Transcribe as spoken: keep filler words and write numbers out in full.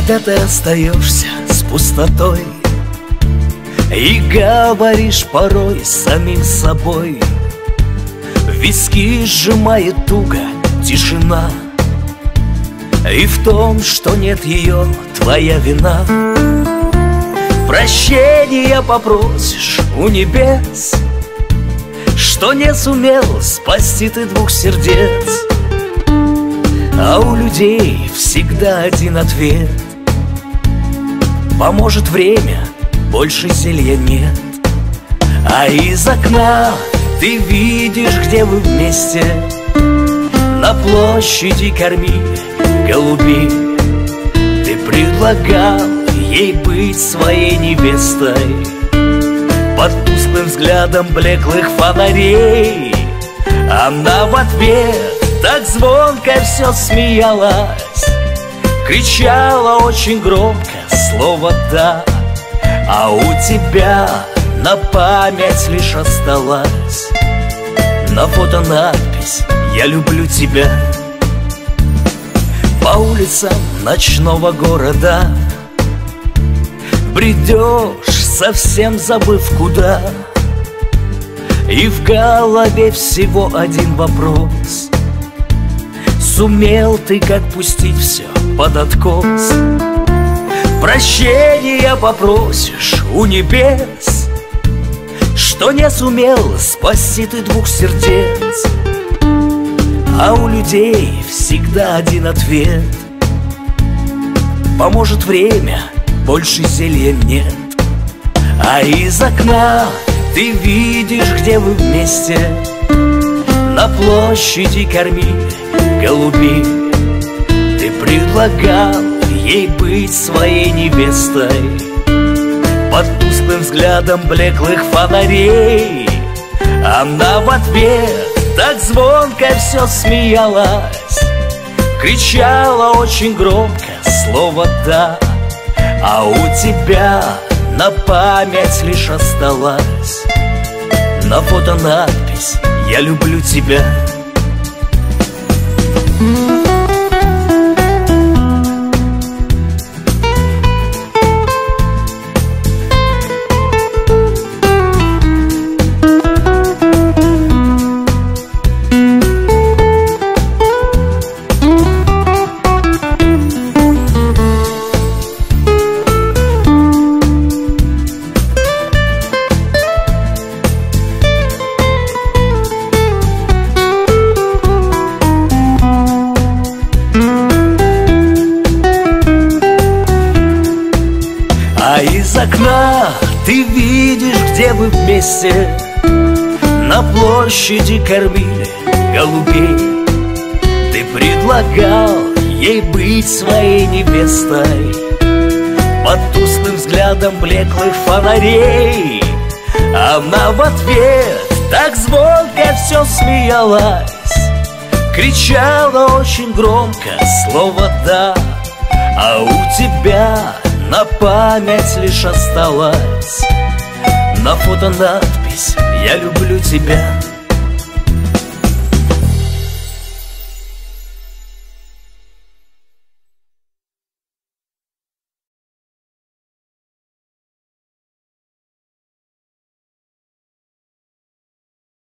Когда ты остаешься с пустотой и говоришь порой с самим собой, виски сжимает туго тишина, и в том, что нет ее, твоя вина. Прощения попросишь у небес, что не сумел спасти ты двух сердец. А у людей всегда один ответ: поможет время, больше зелья нет. А из окна ты видишь, где вы вместе на площади кормили голубей. Ты предлагал ей быть своей невестой под тусклым взглядом блеклых фонарей. Она в ответ так звонко все смеялась, кричала очень громко слово «да». А у тебя на память лишь осталась на фото надпись «Я люблю тебя». По улицам ночного города бредешь, совсем забыв куда, и в голове всего один вопрос: сумел ты как пустить все под откос? Прощения попросишь у небес, что не сумел спасти ты двух сердец. А у людей всегда один ответ: поможет время, больше зелья нет. А из окна ты видишь, где вы вместе на площади кормили голубей. Ты предлагал ей быть своей невестой под тусклым взглядом блеклых фонарей. Она в ответ так звонко все смеялась, кричала очень громко слово «да». А у тебя на память лишь осталась на фото надпись «Я люблю тебя». А из окна ты видишь, где вы вместе на площади кормили голубей. Ты предлагал ей быть своей невестой под тусклым взглядом блеклых фонарей. Она в ответ так звонко все смеялась, кричала очень громко слово «да». А у тебя на память лишь осталась на фото надпись «Я люблю тебя».